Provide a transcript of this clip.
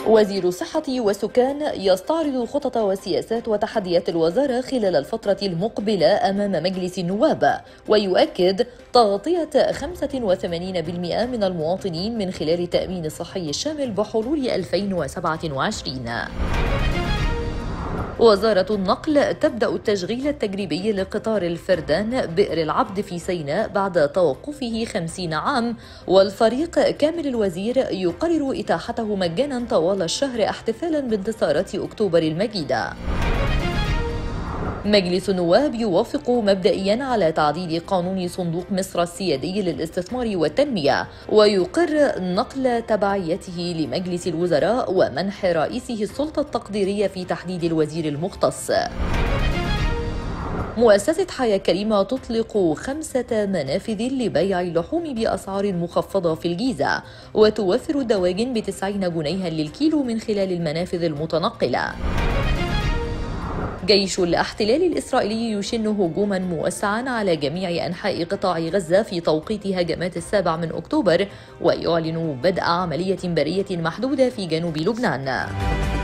وزير الصحة والسكان يستعرض خطط وسياسات وتحديات الوزارة خلال الفترة المقبلة أمام مجلس النواب، ويؤكد تغطية 85% من المواطنين من خلال التأمين الصحي الشامل بحلول 2027. وزارة النقل تبدأ التشغيل التجريبي لقطار الفردان بئر العبد في سيناء بعد توقفه 50 عام، والفريق كامل الوزير يقرر إتاحته مجانا طوال الشهر احتفالا بانتصارات أكتوبر المجيدة. مجلس النواب يوافق مبدئيا على تعديل قانون صندوق مصر السيادي للاستثمار والتنمية، ويقر نقل تبعيته لمجلس الوزراء ومنح رئيسه السلطة التقديرية في تحديد الوزير المختص. مؤسسة حياة كريمة تطلق 5 منافذ لبيع اللحوم بأسعار مخفضة في الجيزة، وتوفر دواجن ب90 جنيها للكيلو من خلال المنافذ المتنقلة. جيش الاحتلال الإسرائيلي يشن هجوما موسعا على جميع أنحاء قطاع غزة في توقيت هجمات 7 أكتوبر، ويعلن بدء عملية برية محدودة في جنوب لبنان.